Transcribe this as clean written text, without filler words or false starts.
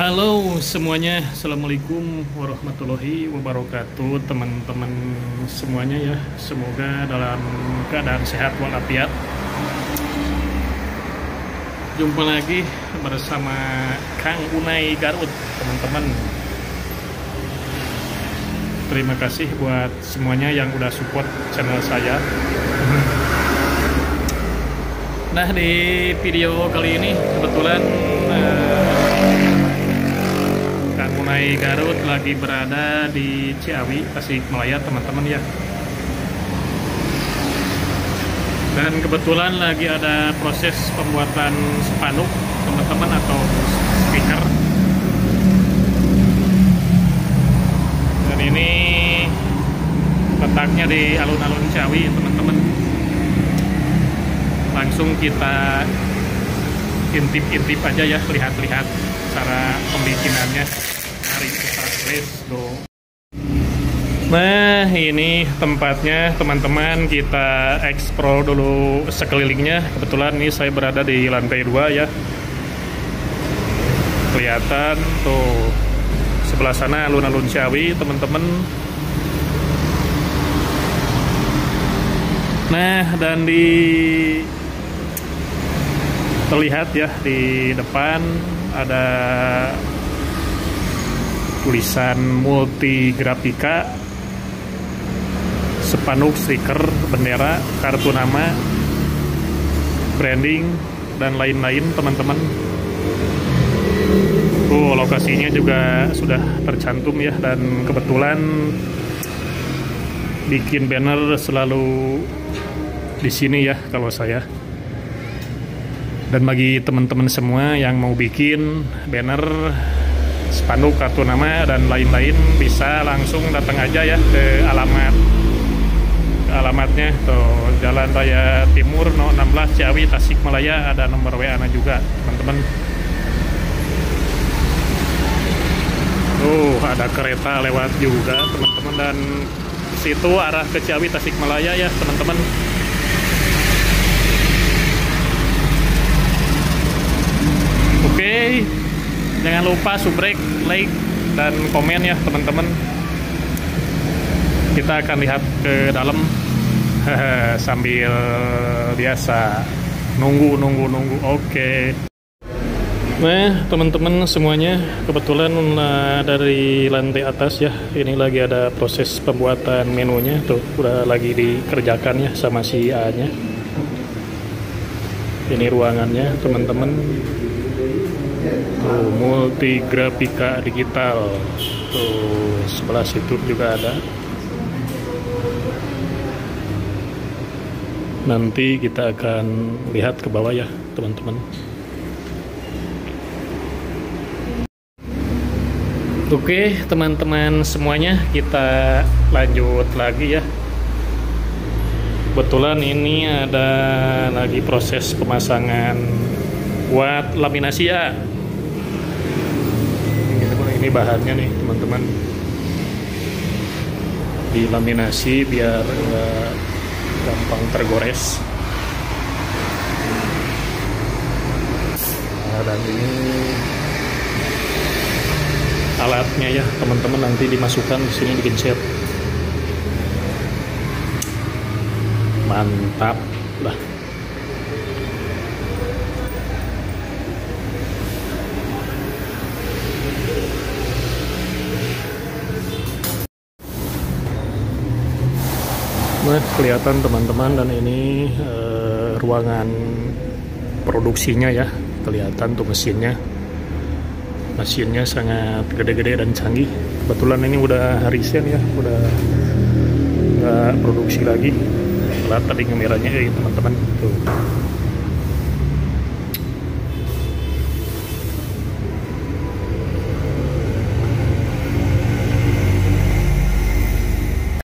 Halo semuanya, Assalamualaikum warahmatullahi wabarakatuh teman-teman semuanya ya. Semoga dalam keadaan sehat walafiat. Jumpa lagi bersama Kang Unai Garut teman-teman. Terima kasih buat semuanya yang udah support channel saya. Nah, di video kali ini kebetulan Kang Unai Garut lagi berada di Ciawi, Tasikmalaya teman-teman ya. Dan kebetulan lagi ada proses pembuatan spanduk teman-teman atau speaker. Dan ini letaknya di alun-alun Ciawi teman-teman. Langsung kita intip-intip aja ya, lihat-lihat cara pembikinannya. Mari kita let's go. Nah, ini tempatnya teman-teman, kita eksplor dulu sekelilingnya. Kebetulan ini saya berada di lantai 2 ya. Kelihatan tuh sebelah sana alun-alun Ciawi teman-teman. Nah, dan terlihat ya di depan ada tulisan Multi Grafika, spanduk, stiker, bendera, kartu nama, branding, dan lain-lain teman-teman. Lokasinya juga sudah tercantum ya, dan kebetulan bikin banner selalu di sini ya kalau saya. Dan bagi teman-teman semua yang mau bikin banner, spanduk, kartu nama, dan lain-lain, bisa langsung datang aja ya ke alamatnya tuh, Jalan Raya Timur No 16 Ciawi, Tasikmalaya. Ada nomor WA-nya juga teman-teman. Ada kereta lewat juga teman-teman, dan situ arah ke Ciawi, Tasikmalaya ya teman-teman. Oke, jangan lupa subrek, like, dan komen ya teman-teman. Kita akan lihat ke dalam sambil biasa nunggu. Oke. Nah teman-teman semuanya, kebetulan dari lantai atas ya, ini lagi ada proses pembuatan menunya tuh, udah lagi dikerjakan ya sama si A nya. Ini ruangannya teman-teman. Tuh, Multi Grafika Digital. Tuh, sebelah situ juga ada. Nanti kita akan lihat ke bawah ya, teman-teman. Oke, teman-teman semuanya, kita lanjut lagi ya. Kebetulan ini ada lagi proses pemasangan buat laminasi ya. Ini bahannya nih teman-teman, dilaminasi biar nggak gampang tergores. Nah, dan ini alatnya ya teman-teman, nanti dimasukkan di sini, digencet. Mantap lah. Nah, kelihatan teman-teman, dan ini ruangan produksinya ya. Kelihatan tuh mesinnya sangat gede-gede dan canggih. Kebetulan ini udah resign ya, udah nggak produksi lagi. Lihat tadi kameranya ya teman-teman tuh.